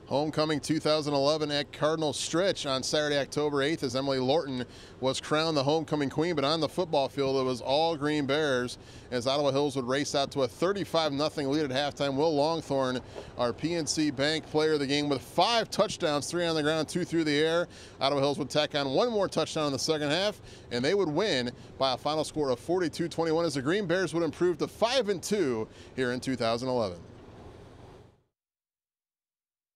Homecoming 2011 at Cardinal Stritch on Saturday, October 8th, as Emily Lorton was crowned the homecoming queen. But on the football field, it was all Green Bears as Ottawa Hills would race out to a 35-0 lead at halftime. Will Longthorn, our PNC Bank player of the game, with 5 touchdowns, 3 on the ground, 2 through the air. Ottawa Hills would tack on 1 more touchdown in the second half, and they would win by a final score of 42-21 as the Green Bears would improve to 5-2 here in 2011.